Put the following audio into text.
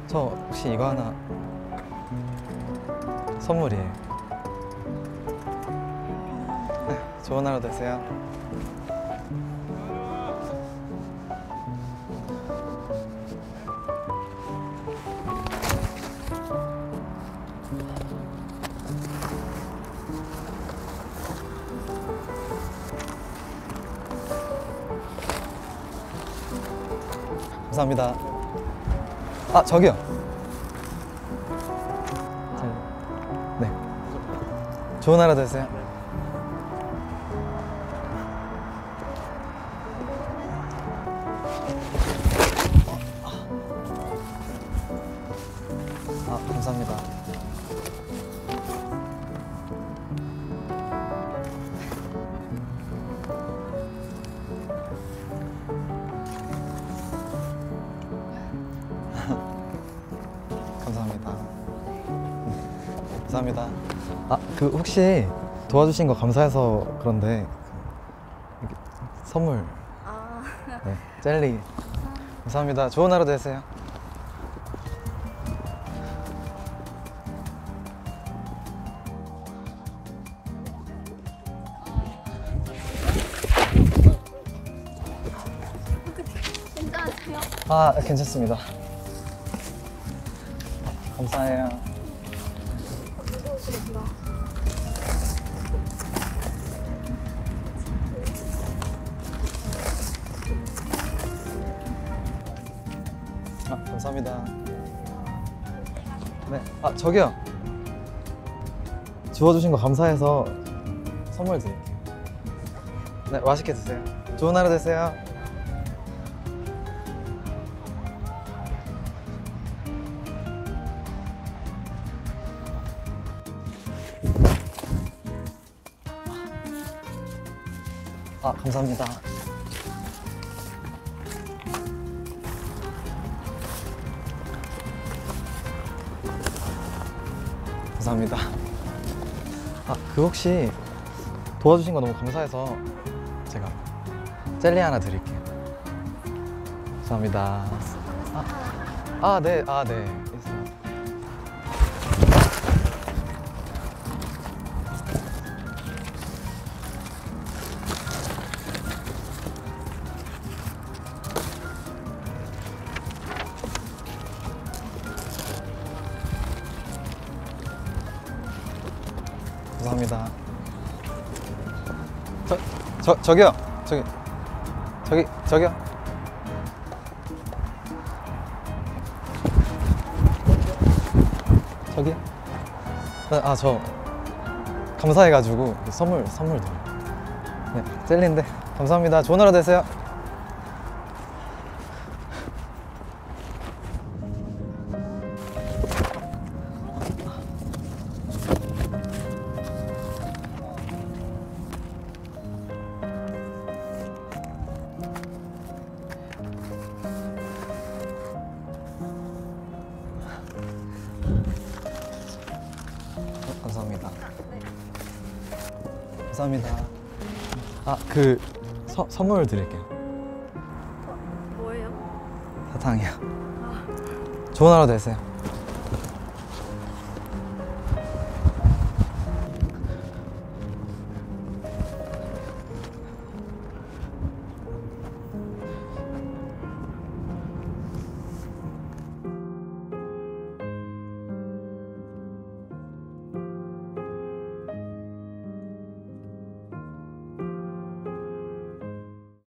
저 혹시 이거 하나 선물이에요. 네, 좋은 하루 되세요. 감사합니다. 아, 저기요. 네. 좋은 하루 되세요. 아, 감사합니다. 감사합니다. 감사합니다. 아, 그 혹시 도와주신 거 감사해서 그런데 이렇게 선물. 아, 네, 젤리. 감사합니다. 좋은 하루 되세요. 괜찮으세요? 아, 괜찮습니다. 감사해요. 아, 감사합니다. 네, 아, 저기요. 주워주신 거 감사해서 선물 드릴게요. 네, 맛있게 드세요. 좋은 하루 되세요. 아, 감사합니다. 감사합니다. 아, 그 혹시 도와주신 거 너무 감사해서 제가 젤리 하나 드릴게요. 감사합니다. 네. 아, 네. 있어요. 감사합니다. 저기요. 저기요. 저기요. 아, 저 감사해가지고 선물 드려요. 네, 젤리인데 감사합니다. 좋은 하루 되세요. 감사합니다. 감사합니다. 아, 그 선물 드릴게요. 뭐예요? 사탕이요. 좋은 하루 되세요.